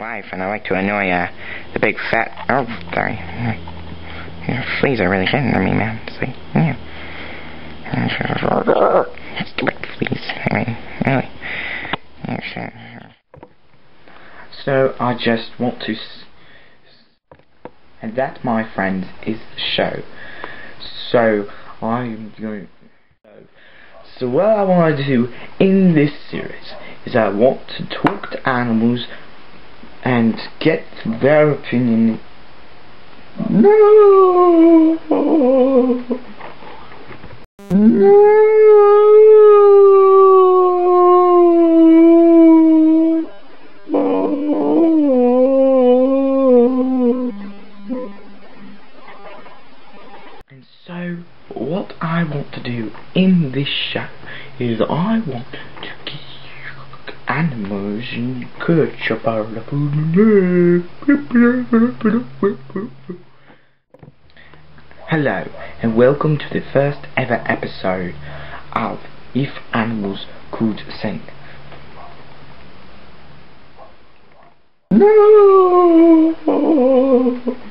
wife, and I like to annoy the big fat. Oh, sorry. Fleas are really getting to me, man. See, yeah. Stupid fleas. I mean, really. So I just want to. And that, my friends, is the show. So I'm going. So what I want to do in this series is I want to talk to animals and get their opinion. No. And so, what I want to do in this show is I want to give animals and ketchup out of food. Hello, and welcome to the first ever episode of If Animals Could Sing. No.